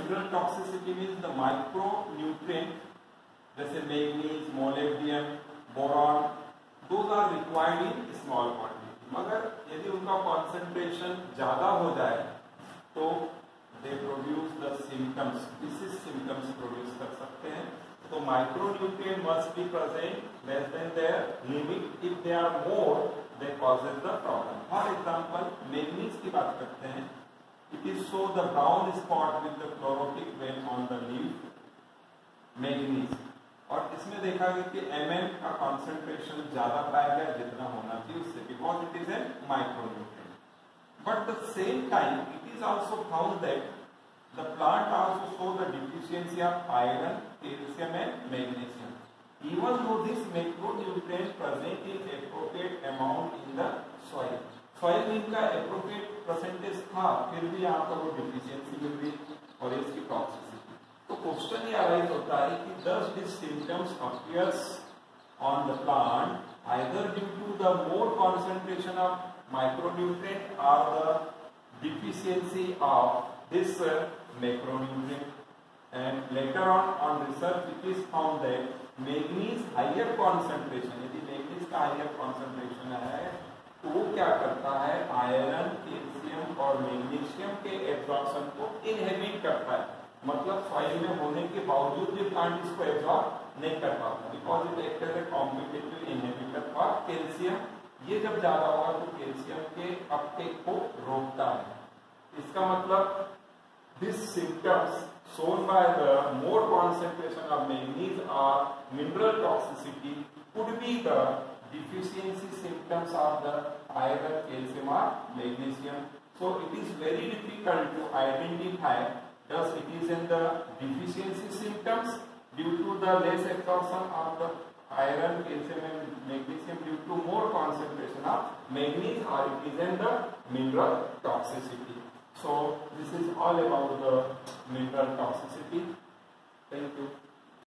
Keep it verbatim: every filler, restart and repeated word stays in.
mineral toxicity means the micronutrient जैसे manganese, molybdenum, boron, those are required in small quantity. मगर यदि उनका concentration ज्यादा हो जाए तो they produce the symptoms, disease symptoms produce कर सकते हैं. तो micronutrient must be present less than their limit. If they are more, they causes the problem. For example, manganese की बात करते हैं. It is show the brown spot with the chlorotic vein on the leaf. Manganese, और इसमें देखा गया कि MM का कॉन्सेंट्रेशन ज्यादा पाया गया जितना होना चाहिए उससे, because it is a micronutrient. But the same time it is also found that the plant also show the deficiency of iron, calcium and magnesium. Even though this micronutrient present in appropriate amount in the soil. Soil में इनका appropriate percentage था, फिर भी यहाँ पर वो deficiency मिल गई और इसकी टॉक्सिसिटी. तो क्वेश्चन ये अराइज होता है कि does these symptoms appears on the plant either due to the more concentration of micronutrient or the deficiency of this uh, macronutrient. And later on on research it is found that manganese higher concentration, यदि manganese का higher concentration है तो वो क्या करता है, iron, calcium और magnesium के एब्जॉर्प्शन को इनहिबिट करता है. मतलब सॉइल में होने के बावजूद भी प्लांट इसको एब्जॉर्ब नहीं कर पाता, because it act as a competitive inhibitor for calcium. ये जब ज्यादा होगा तो कैल्शियम के अपटेक को रोकता है. इसका मतलब this symptoms shown by the more concentration of manganese or mineral toxicity could be the deficiency symptoms of the iron, calcium or magnesium. So it is very difficult to identify. Thus, it is in the deficiency symptoms due to the less absorption of the iron, calcium and magnesium due to more concentration of manganese, or it is in the mineral toxicity. So, this is all about the mineral toxicity. Thank you.